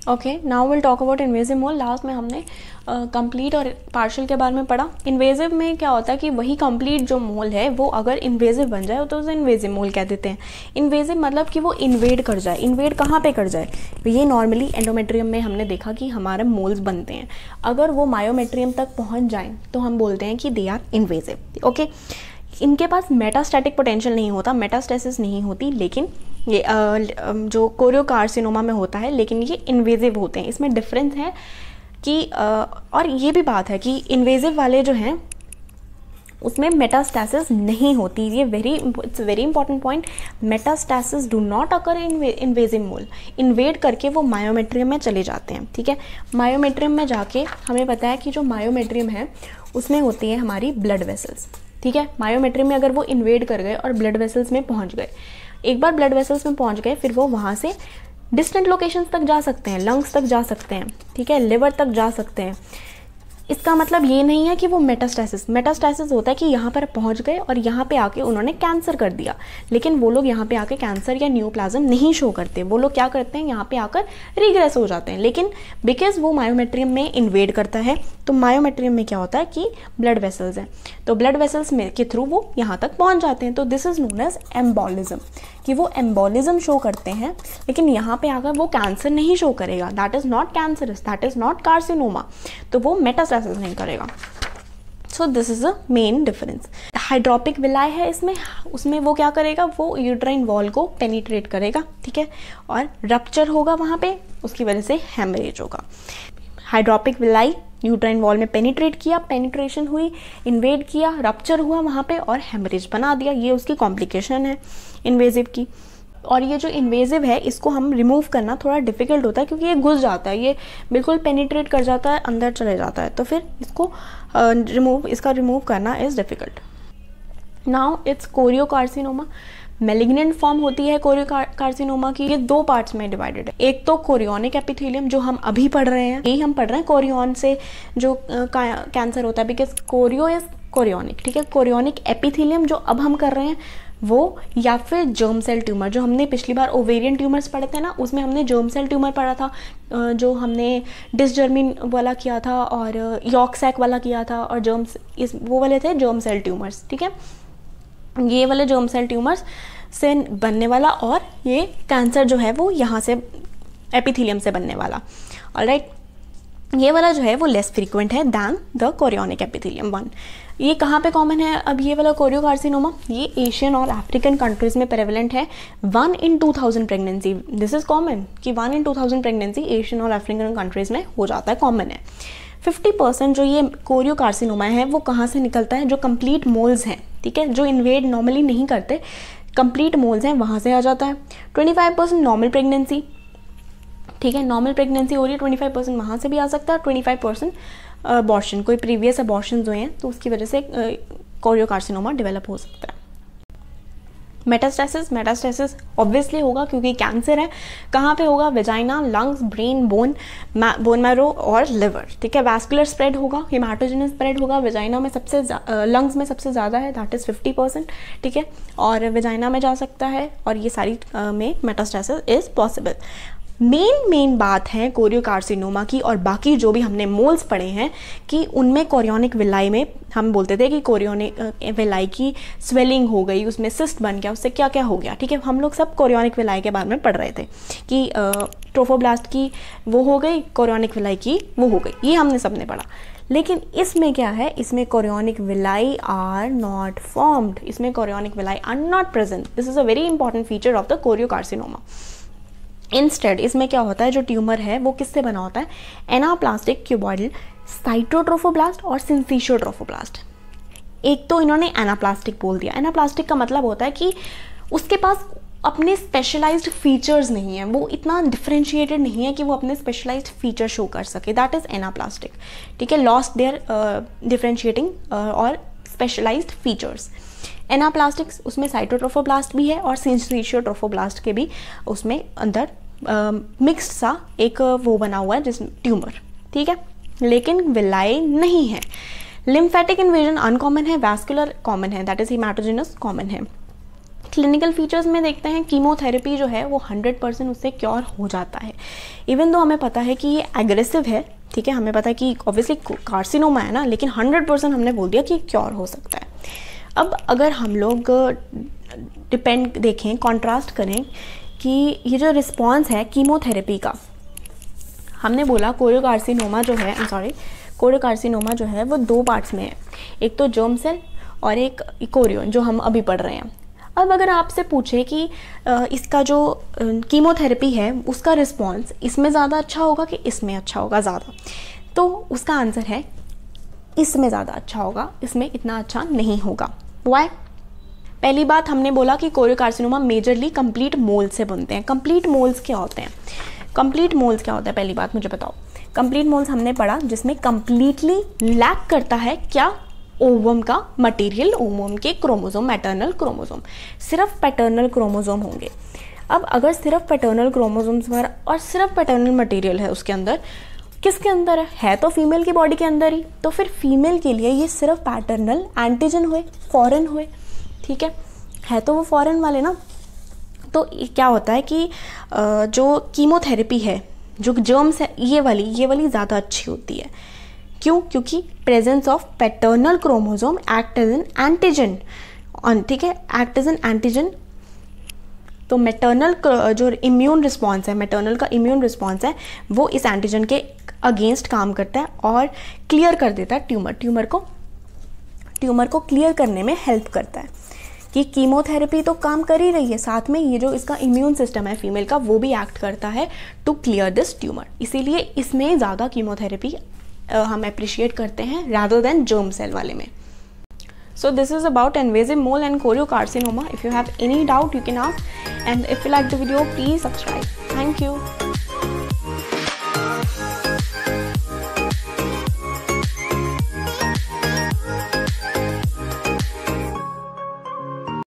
Okay, now will talk about invasive mole. Last में हमने complete और पार्शियल के बारे में पढ़ा। इन्वेजिव में क्या होता है कि वही कंप्लीट जो मोल है वो अगर इन्वेजिव बन जाए तो उसे इन्वेजिव मोल कह देते हैं। इन्वेजिव मतलब कि वो इन्वेड कर जाए। इन्वेड कहाँ पे कर जाए? ये नॉर्मली एंडोमेट्रियम में हमने देखा कि हमारे मोल्स बनते हैं, अगर वो मायोमेट्रियम तक पहुँच जाएँ तो हम बोलते हैं कि दे आर इन्वेजिव। ओके, इनके पास मेटास्टैटिक पोटेंशियल नहीं होता, मेटास्टेसिस नहीं होती, लेकिन ये जो कोरियोकार्सिनोमा में होता है, लेकिन ये इन्वेजिव होते हैं। इसमें डिफरेंस है कि और ये भी बात है कि इन्वेजिव वाले जो हैं उसमें मेटास्टेसिस नहीं होती। ये it's very important point. Metastasis do not occur in invasive mole. Invade करके वो मायोमेट्रियम में चले जाते हैं। ठीक है, मायोमेट्रियम में जाके हमें पता है कि जो मायोमेट्रियम है उसमें होती है हमारी ब्लड वेसल्स। ठीक है, मायोमेट्रियम में अगर वो इन्वेड कर गए और ब्लड वेसल्स में पहुंच गए, एक बार ब्लड वेसल्स में पहुंच गए, फिर वो वहाँ से डिस्टेंट लोकेशंस तक जा सकते हैं, लंग्स तक जा सकते हैं, ठीक है, लिवर तक जा सकते हैं। इसका मतलब ये नहीं है कि वो मेटास्टेसिस होता है कि यहाँ पर पहुँच गए और यहाँ पे आके उन्होंने कैंसर कर दिया, लेकिन वो लोग यहाँ पे आके कैंसर या न्यूप्लाज्म नहीं शो करते। वो लोग क्या करते हैं, यहाँ पे आकर रिग्रेस हो जाते हैं। लेकिन बिकॉज वो मायोमेट्रियम में इन्वेड करता है, तो मायोमेट्रियम में क्या होता है कि ब्लड वेसल्स हैं, तो ब्लड वेसल्स में के थ्रू वो यहाँ तक पहुँच जाते हैं। तो this is known as embolism, कि वो एम्बोलिज्म शो करते हैं, लेकिन यहाँ पे आकर वो कैंसर नहीं शो करेगा। That is not cancerous, that is not carcinoma, तो वो मेटास्टेसिस नहीं करेगा। So this is a main difference. Hydropic villi है इसमें, उसमें वो क्या करेगा, वो यूट्राइन वॉल को पेनिट्रेट करेगा, ठीक है, और रप्चर होगा वहाँ पे, उसकी वजह से हेमरेज होगा। हाइड्रोपिक विलाई यूट्राइन वॉल में पेनिट्रेट किया, पेनिट्रेशन हुई, इन्वेड किया, रप्चर हुआ वहाँ पे और हेमरेज बना दिया। ये उसकी कॉम्प्लिकेशन है इन्वेजिव की। और ये जो इन्वेजिव है इसको हम रिमूव करना थोड़ा डिफिकल्ट होता है, क्योंकि ये घुस जाता है, ये बिल्कुल पेनिट्रेट कर जाता है, अंदर चले जाता है, तो फिर इसको रिमूव करना is difficult. Now it's choriocarcinoma. Malignant form होती है कोरियोकार्सिनोमा की। ये दो पार्ट्स में डिवाइडेड है। एक तो कोरियोनिक एपिथेलियम जो हम अभी पढ़ रहे हैं, यही हम पढ़ रहे हैं कोरियन से जो कैंसर होता है, बिकॉज कोरियो इज कोरियोनिक, ठीक है। कोरियोनिक एपिथेलियम जो अब हम कर रहे हैं वो, या फिर जर्म सेल ट्यूमर जो हमने पिछली बार ओवेरियन ट्यूमर्स पढ़े थे ना, उसमें हमने जर्म सेल ट्यूमर पढ़ा था, जो हमने डिसजर्मिन वाला किया था और यॉर्क सैक वाला किया था, और वो वाले थे जर्म सेल ट्यूमर्स, ठीक है। ये वाले जर्म सेल ट्यूमर्स से बनने वाला, और ये कैंसर जो है वो यहाँ से एपिथेलियम से बनने वाला। ऑलराइट, ये वाला जो है वो लेस फ्रीक्वेंट है than the chorionic epithelium one. ये कहाँ पे कॉमन है? अब ये वाला कोरियोकार्सिनोमा ये एशियन और अफ्रीकन कंट्रीज में प्रेवलेंट है। 1 in 2000 pregnancy, this is common कि 1 in 2000 प्रेगनेंसी एशियन और अफ्रीकन कंट्रीज में हो जाता है, कॉमन है। 50% जो ये कोरियोकार्सिनोमा है वो कहाँ से निकलता है? जो कंप्लीट मोल्स हैं, ठीक है, जो इन्वेड नॉर्मली नहीं करते, कंप्लीट मोल्स हैं, वहाँ से आ जाता है। 25% नॉर्मल प्रेगनेंसी, ठीक है, नॉर्मल प्रेगनेंसी हो रही है, 25% वहाँ से भी आ सकता है। 25% अबॉर्शन, कोई प्रीवियस अबॉर्शन हुए हैं तो उसकी वजह से कोरियोकार्सिनोमा डेवलप हो सकता है। मेटास्टेसिस ऑब्वियसली होगा क्योंकि कैंसर है। कहाँ पे होगा? Vagina, lungs, brain, bone marrow और लिवर, ठीक है। वैस्कुलर स्प्रेड होगा, हेमाटोजेनस स्प्रेड होगा। वेजाइना में सबसे लंग्स में सबसे ज़्यादा है, दैट इज़ 50%, ठीक है, और वेजाइना में जा सकता है, और ये सारी में मेटास्टेसिस इज़ पॉसिबल। मेन बात है कोरियोकार्सिनोमा की, और बाकी जो भी हमने मोल्स पढ़े हैं कि उनमें कोरियोनिक विलाई में हम बोलते थे कि कोरियोनिक विलाई की स्वेलिंग हो गई, उसमें सिस्ट बन गया, उससे क्या क्या हो गया, ठीक है। हम लोग सब कोरियोनिक विलाई के बारे में पढ़ रहे थे कि ट्रोफोब्लास्ट की वो हो गई, कोरियोनिक विलाई की वो हो गई, ये हमने सबने पढ़ा। लेकिन इसमें क्या है? इसमें chorionic villi are not formed, इसमें chorionic villi are not present. This is a very important feature of the choriocarcinoma. Instead इसमें क्या होता है, जो ट्यूमर है वो किससे बना होता है? एनाप्लास्टिक क्यूबॉइडल साइटोट्रोफोब्लास्ट और सिंसिशियोट्रोफोब्लास्ट। एक तो इन्होंने एनाप्लास्टिक बोल दिया। एनाप्लास्टिक का मतलब होता है कि उसके पास अपने स्पेशलाइज्ड फीचर्स नहीं है, वो इतना डिफरेंशिएटेड नहीं है कि वो अपने स्पेशलाइज्ड फीचर शो कर सके, दैट इज एनाप्लास्टिक, ठीक है। लॉस्ट देयर डिफरेंशिएटिंग और स्पेशलाइज्ड फीचर्स। एनाप्लास्टिक्स उसमें साइटोट्रोफोब्लास्ट भी है और सिंसिशियोट्रोफोब्लास्ट के भी उसमें अंदर मिक्स्ड सा एक वो बना हुआ है जिसमें ट्यूमर, ठीक है, लेकिन विलाई नहीं है। लिम्फेटिक इन्वेजन अनकॉमन है, वैस्कुलर कॉमन है, दैट इज हेमाटोजेनस कॉमन है, क्लिनिकल फीचर्स में देखते हैं, कीमोथेरेपी जो है वो 100% उससे क्योर हो जाता है। इवन दो हमें पता है कि ये एग्रेसिव है, ठीक है, हमें पता है कि ऑब्वियसली कार्सिनोमा है ना, लेकिन 100% हमने बोल दिया कि क्योर हो सकता है। अब अगर हम लोग देखें, कॉन्ट्रास्ट करें कि ये जो रिस्पॉन्स है कीमोथेरेपी का, हमने बोला कोरियोकार्सिनोमा जो है वो 2 पार्ट्स में है, एक तो जर्म सेल और एक कोरियन जो हम अभी पढ़ रहे हैं। अब अगर आपसे पूछे कि इसका जो कीमोथेरेपी है उसका रिस्पॉन्स इसमें ज़्यादा अच्छा होगा कि इसमें अच्छा होगा ज़्यादा, तो उसका आंसर है इसमें ज़्यादा अच्छा होगा, इसमें इतना अच्छा नहीं होगा। वाई? पहली बात हमने बोला कि कोरियोकार्सिनोमा मेजरली कंप्लीट मोल्ड से बनते हैं। कंप्लीट मोल्ड्स क्या होते हैं? पहली बात मुझे बताओ। कंप्लीट मोल्ड्स हमने पढ़ा जिसमें कंप्लीटली लैक करता है क्या? ओवम का मटेरियल, ओवम के क्रोमोसोम, मैटरनल क्रोमोसोम, सिर्फ पैटर्नल क्रोमोसोम होंगे। अब अगर सिर्फ पैटर्नल क्रोमोसोम्स पर और सिर्फ पैटर्नल मटेरियल है उसके अंदर, किसके अंदर है तो फीमेल की बॉडी के अंदर ही, तो फिर फीमेल के लिए ये सिर्फ पैटर्नल एंटीजन हुए, फॉरेन हुए, ठीक है तो वो फॉरेन वाले ना। तो क्या होता है कि जो कीमोथेरेपी है, जो जर्म्स है, ये वाली ज़्यादा अच्छी होती है। क्यों? क्योंकि presence of paternal chromosome act as an antigen, ठीक है, एक्ट एज एन एंटीजन। तो मैटरनल जो इम्यून रिस्पॉन्स है, मैटरनल का इम्यून रिस्पॉन्स है, वो इस एंटीजन के अगेंस्ट काम करता है और क्लियर कर देता है ट्यूमर को क्लियर करने में हेल्प करता है। कि कीमोथेरेपी तो काम कर ही रही है, साथ में ये जो इसका इम्यून सिस्टम है फीमेल का, वो भी एक्ट करता है टू क्लियर दिस ट्यूमर। इसीलिए इसमें ज़्यादा कीमोथेरेपी हम अप्रिशिएट करते हैं रादर देन जर्म सेल वाले में। So this is about invasive mole and choriocarcinoma. If you have any doubt, you can ask, and if you like the video, please subscribe. Thank you.